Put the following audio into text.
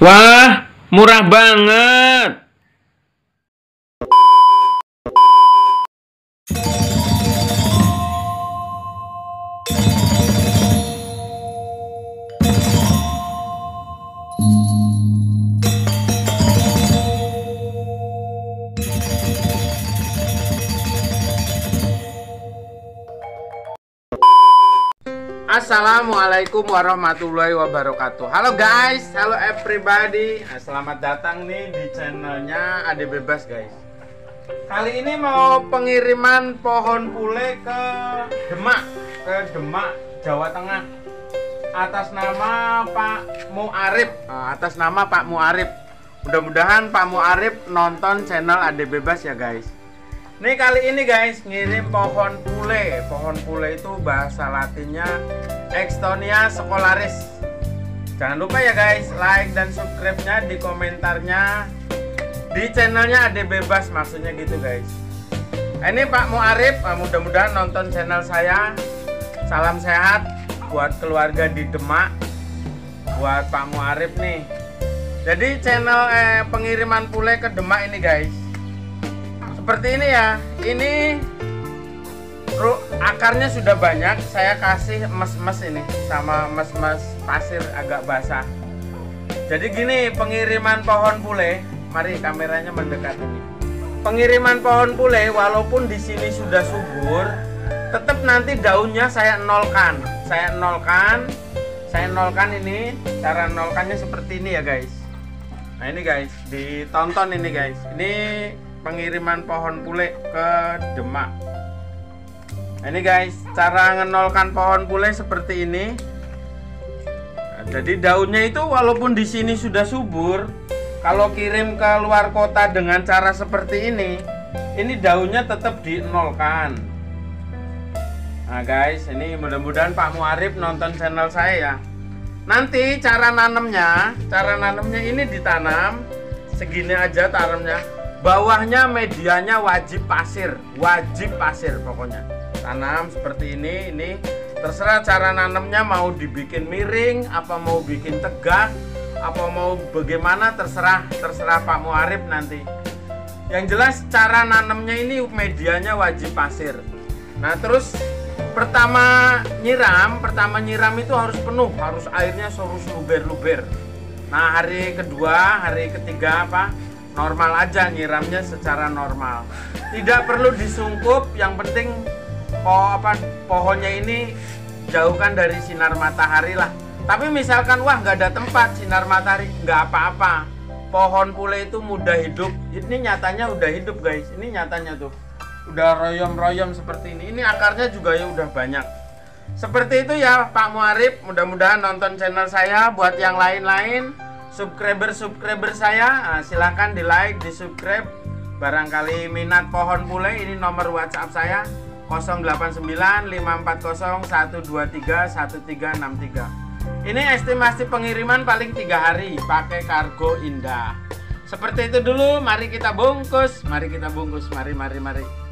Wah, murah banget. Assalamualaikum warahmatullahi wabarakatuh. Halo guys, halo everybody. Selamat datang nih di channelnya Ade Bebas guys. Kali ini mau pengiriman pohon pule ke Demak, Jawa Tengah. Atas nama Pak Muarif. Mudah-mudahan Pak Muarif nonton channel Ade Bebas ya guys. Nih kali ini guys ngirim pohon pule. Pohon pule itu bahasa latinnya Extonia scolaris. Jangan lupa ya guys, like dan subscribe-nya di komentarnya di channelnya Ade Bebas, maksudnya gitu guys. Ini Pak Muarif, mudah-mudahan nonton channel saya. Salam sehat buat keluarga di Demak, buat Pak Muarif nih. Jadi channel pengiriman pule ke Demak ini guys, seperti ini ya. Ini akarnya sudah banyak. Saya kasih mes-mes ini sama mes-mes pasir agak basah. Jadi gini pengiriman pohon pule. Mari kameranya mendekat ini. Pengiriman pohon pule walaupun di sini sudah subur, tetap nanti daunnya saya nolkan. Saya nolkan ini. Cara nolkannya seperti ini ya guys. Nah ini guys, ditonton ini guys. Ini pengiriman pohon pule ke Demak. Ini guys, cara ngenolkan pohon pule seperti ini. Nah, jadi daunnya itu walaupun di sini sudah subur, kalau kirim ke luar kota dengan cara seperti ini daunnya tetap dinolkan. Nah guys, ini mudah-mudahan Pak Muarif nonton channel saya ya. Nanti cara nanamnya ini ditanam segini aja tanamnya. Bawahnya medianya wajib pasir pokoknya. Tanam seperti ini terserah cara nanamnya, mau dibikin miring, apa mau bikin tegak, apa mau bagaimana, terserah Pak Muarif nanti. Yang jelas cara nanamnya ini medianya wajib pasir. Nah terus pertama nyiram itu harus penuh, harus airnya harus luber. Nah hari kedua, hari ketiga normal aja nyiramnya secara normal, tidak perlu disungkup. Yang penting pohonnya ini jauhkan dari sinar matahari lah. Tapi misalkan wah nggak ada tempat sinar matahari, nggak apa-apa. Pohon pule itu mudah hidup. Ini nyatanya udah hidup guys. Ini nyatanya tuh udah royom seperti ini. Ini akarnya juga ya udah banyak. Seperti itu ya Pak Muarif. Mudah-mudahan nonton channel saya. Buat yang lain-lain subscriber saya, silahkan di like, di subscribe. Barangkali minat pohon pule, ini nomor WhatsApp saya 089541231363. Ini estimasi pengiriman paling 3 hari pakai kargo Indah. Seperti itu dulu, mari kita bungkus, mari.